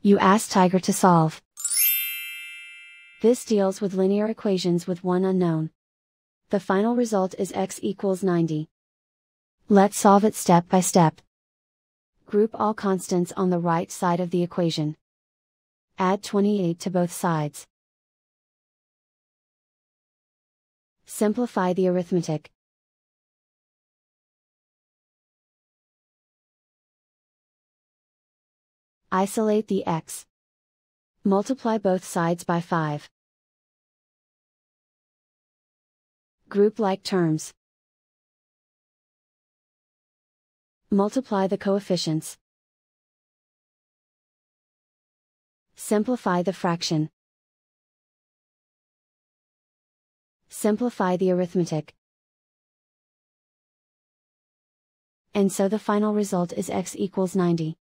You ask Tiger to solve. This deals with linear equations with one unknown. The final result is x equals 90. Let's solve it step by step. Group all constants on the right side of the equation. Add 28 to both sides. Simplify the arithmetic. Isolate the x. Multiply both sides by 5. Group like terms. Multiply the coefficients. Simplify the fraction. Simplify the arithmetic. And so the final result is x equals 90.